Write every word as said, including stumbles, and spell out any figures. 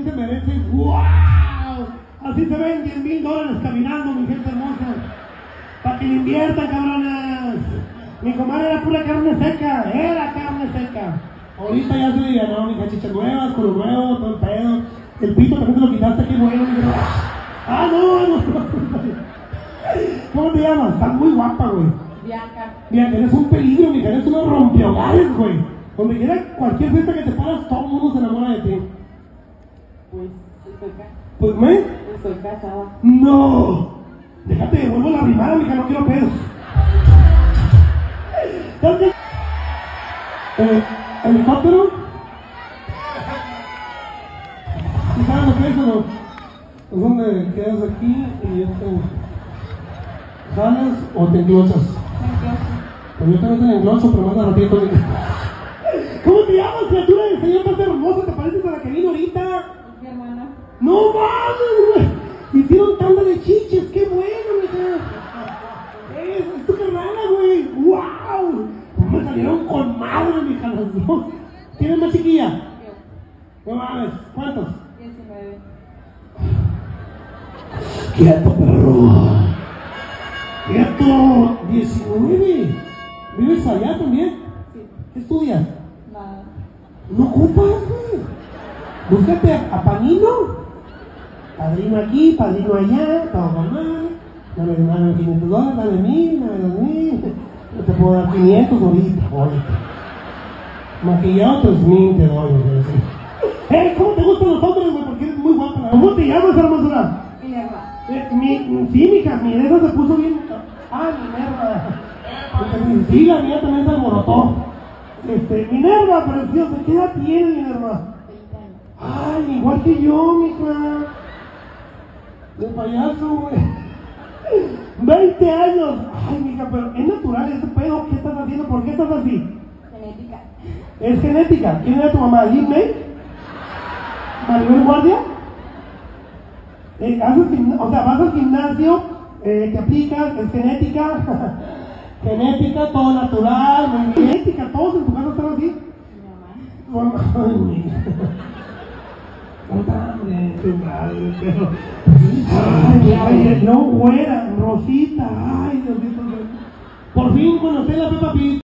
se merece. ¡Wow! Así se ven diez mil dólares caminando, mi gente hermosa. Para que le inviertan, cabrones. Mi comadre era pura carne seca, era carne seca. Ahorita ya se le ganó, mi cachichas nuevas, con lo nuevo, todo el pedo. El pito también te lo quitaste, qué bueno. Ah, no, no, no. ¿Cómo te llamas? Estás muy guapa, güey. Bianca. Bianca, eres un peligro, mi hija, eres una rompehogares, güey. Donde quiera, cualquier fiesta que te paras, todo el mundo se enamora de ti. Pues estoy casada. Pues, ¿me? Estoy casada. ¡No! Déjate, devuelvo la rimada, mija, no quiero pedos. Eh, ¿Helicóptero? ¿Sí sabes lo que es o no? Es donde quedas aquí y ya te jalas o te englochas. Pues yo también te englocho, pero más de ratito. ¿Cómo te llamas, criatura del Señor más hermosa? ¿Te pareces a la que vino ahorita? Mi hermana. ¡No mames, güey! Hicieron tanda de chiches, qué bueno, mija. Es, es tu carnala, güey. ¡Wow! Me salieron con madre, mija, las dos. ¿Tienes más chiquilla? Yo. No mames, ¿cuántos? diecinueve. Quieto, perro. Quieto, diecinueve. ¿Vives allá también? Sí. ¿Qué estudias? Nada. No ocupas, güey. Búscate a, a Panino. Padrino aquí, padrino allá, todo normal. Dame, dame quinientos dólares, dame mil, dame dos mil. Yo te puedo dar quinientos ahorita, ahorita. Maquillado tres mil te doy, güey. ¡Hey! ¿Cómo te gustan los hombres, güey? Porque eres muy guapa. ¿Cómo te llamas, hermosura? Minerva. Eh, mi, sí, mija, mi nerva se puso bien. Ah, Minerva. Sí, la mía también se alborotó. Este, Minerva, preciosa, ¿qué edad tienes, Minerva? veinte años. Ay, igual que yo, mija. De payaso, güey. veinte años. Ay, mija, pero es natural ese pedo. ¿Qué estás haciendo? ¿Por qué estás así? Genética. Es genética. ¿Quién era tu mamá? ¿Lin May? ¿Maribel Guardia? Eh, haces gimna- o sea, vas al gimnasio, eh, te aplicas, es genética. Genética, todo natural, muy bien. Genética, todos en tu casa están así. Mi mamá. Ay, mija. Puta madre, tu madre, pero. Ay, ay, no, güera, Rosita, ay, Diosito. Por fin conocí la Peppa Pig.